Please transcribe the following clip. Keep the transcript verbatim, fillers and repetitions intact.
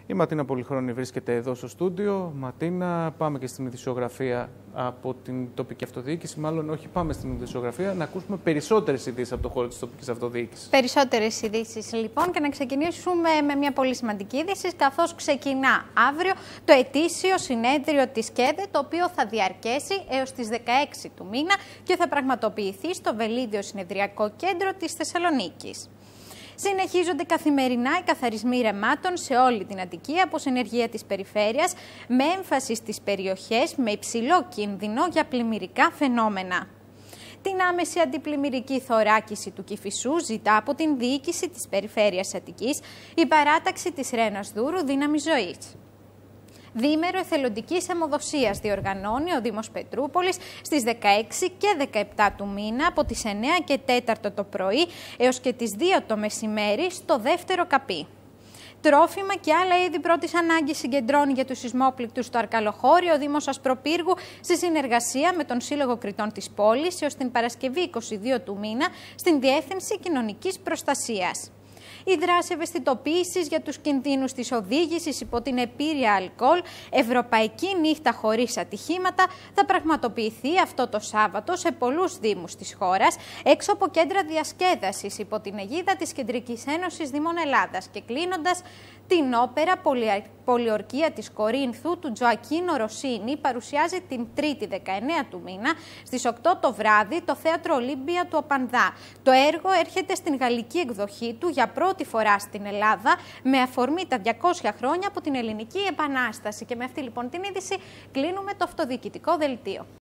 Η Ματίνα Πολυχρόνη βρίσκεται εδώ στο στούντιο. Ματίνα, πάμε και στην ειδησιογραφία από την τοπική αυτοδιοίκηση. Μάλλον όχι, πάμε στην ειδησιογραφία να ακούσουμε περισσότερες ειδήσεις από το χώρο της τοπικής αυτοδιοίκησης. Περισσότερες ειδήσεις λοιπόν, και να ξεκινήσουμε με μια πολύ σημαντική είδηση, καθώς ξεκινά αύριο το ετήσιο συνέδριο της ΚΕΔΕ, το οποίο θα διαρκέσει έως τις δεκαέξι του μήνα και θα πραγματοποιηθεί στο Βελίδιο Συνεδριακό Κέντρο της Θεσσαλονίκης. Συνεχίζονται καθημερινά οι καθαρισμοί ρεμάτων σε όλη την Αττική από συνεργεία της περιφέρειας, με έμφαση στις περιοχές με υψηλό κίνδυνο για πλημμυρικά φαινόμενα. Την άμεση αντιπλημμυρική θωράκιση του Κηφισού ζητά από την διοίκηση της περιφέρειας Αττικής η παράταξη της Ρένας Δούρου Δύναμη Ζωής. Διήμερο εθελοντικής αιμοδοσίας διοργανώνει ο Δήμος Πετρούπολης στις δεκαέξι και δεκαεπτά του μήνα από τις εννέα και τέταρτο το πρωί έως και τις δύο το μεσημέρι στο δεύτερο καπί. Τρόφιμα και άλλα είδη πρώτης ανάγκης συγκεντρώνει για τους σεισμόπληκτους στο Αρκαλοχώρι ο Δήμος Ασπροπύργου σε συνεργασία με τον Σύλλογο Κριτών της πόλης έως την Παρασκευή είκοσι δύο του μήνα στην Διεύθυνση Κοινωνικής Προστασίας. Η δράση ευαισθητοποίησης για τους κινδύνους της οδήγησης υπό την επίρρεια αλκοόλ, Ευρωπαϊκή Νύχτα χωρίς ατυχήματα, θα πραγματοποιηθεί αυτό το Σάββατο σε πολλούς δήμους της χώρας, έξω από κέντρα διασκέδασης υπό την αιγίδα της Κεντρικής Ένωσης Δήμων Ελλάδας, και κλείνοντας την όπερα Πολιορκία της Κορίνθου του Τζοακίνο Ροσίνη παρουσιάζει την Τρίτη δεκαεννέα του μήνα στις οκτώ το βράδυ το Θέατρο Ολύμπια του Οπανδά. Το έργο έρχεται στην γαλλική εκδοχή του για πρώτη φορά στην Ελλάδα με αφορμή τα διακόσια χρόνια από την Ελληνική Επανάσταση. Και με αυτή λοιπόν την είδηση κλείνουμε το αυτοδιοικητικό δελτίο.